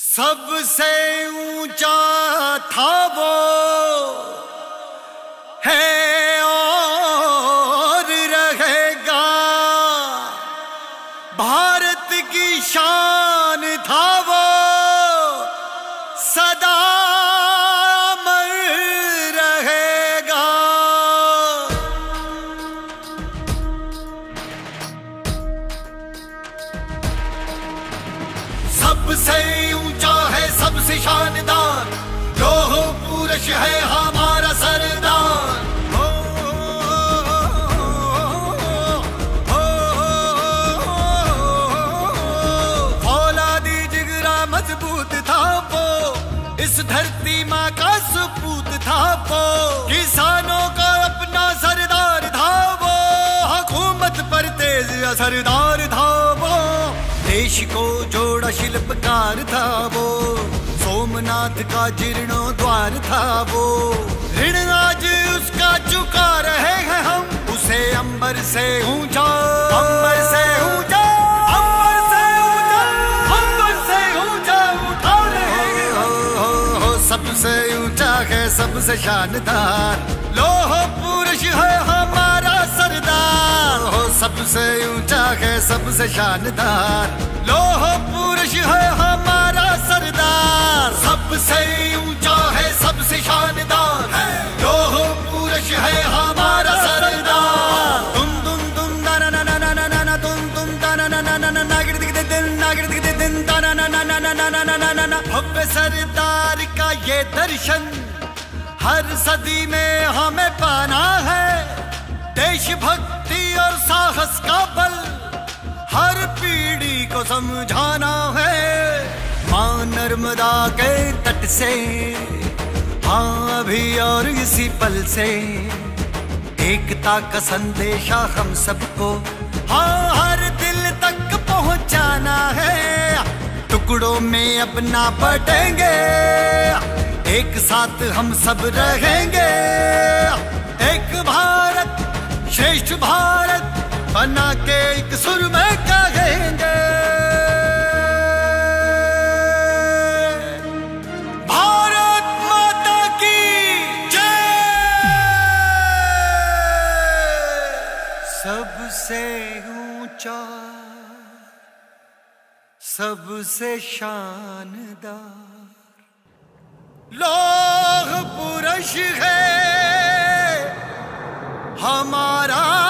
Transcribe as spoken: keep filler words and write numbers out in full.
सबसे ऊंचा था वो है और रहेगा, भारत की शान था वो सदा अमर रहेगा। सबसे ऊंचा है सबसे शानदार, लोह पुरुष है हमारा सरदार। हो, हो, फौलादी जिगरा मजबूत था वो, इस धरती माँ का सपूत था वो, किसानों का अपना सरदार था वो, हुकूमत पर तेज असरदार था वो, देश को जोड़ा शिल्पकार था वो, सोमनाथ का जीर्णोद्वार था वो, ऋण आज उसका चुका रहे हैं हम, उसे अंबर से ऊंचा, अंबर से ऊंचा, अंबर से ऊंचा, अंबर से ऊंचा उठा रहे हैं हम। हो, हो, हो, सबसे ऊंचा है सबसे शानदार, लोह पुरुष है हमारा सरदार। हो, सबसे ऊंचा है सबसे शानदार, लोह पुरुष है हमारा सरदार। सबसे ऊंचा है सबसे शानदार, लोह पुरुष है हमारा सरदार। तुम तुम तुम ना ना ना ना ना ना ना तुम तुम ता ना ना ना ना ना नागिर दिख दे दिन नागिर दिख दे दिन ता ना ना ना ना ना ना ना ना ना ना ना। भव्य सरदार का ये दर्शन हर सदी में हमें पाना है, देशभक्ति और साहस का बल हर पीढ़ी को समझाना है। मां नर्मदा के तट से, हाँ अभी और इसी पल से, एकता का संदेशा हम सबको, हाँ हर दिल तक पहुंचाना है। टुकड़ों में अपना बटेंगे, एक साथ हम सब रहेंगे, एक भारत श्रेष्ठ भारत बना के एक सुर में कहेंगे। भारत माता की जय। सबसे ऊंचा सबसे शानदार, लोह पुरुष है हमारा